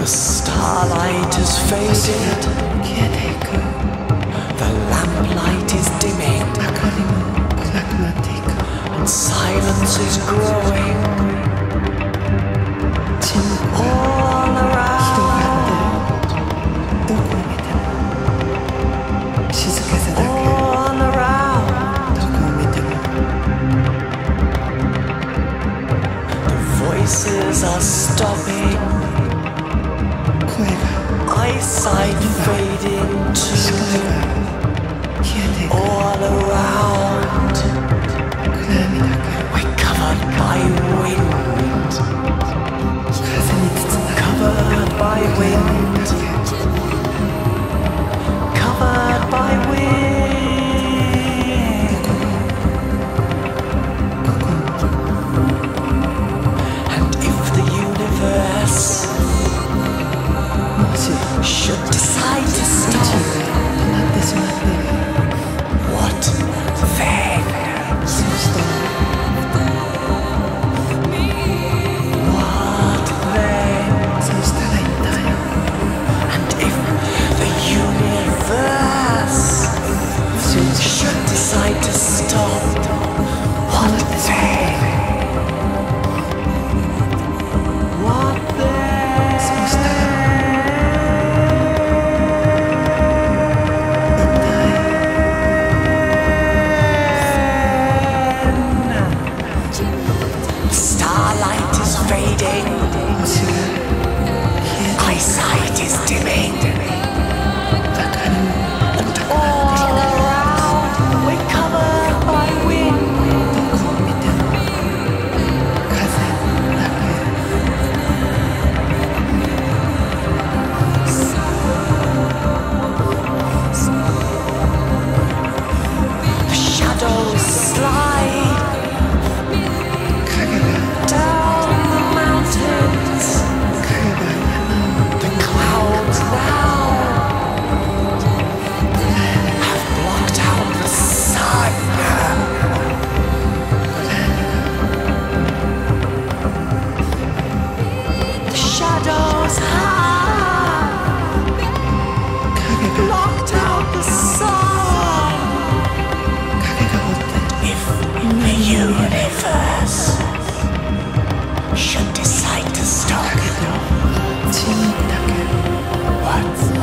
starlight is faded. The lamplight is dimming. And silence is growing. All around. All around. The voices are stopping. Eyesight fading too. All around. We're covered by wind. Covered by wind. Covered by wind. And if the universe should decide to stop, what then? What then? And if the universe should decide to stop, what then? What then? Starlight is fading. Eyesight is dimming. And all around we're covered by wind. The shadows slide down the mountains. The clouds now have blocked out the sun. The shadows have blocked out the sun. If the universe should decide to stop, what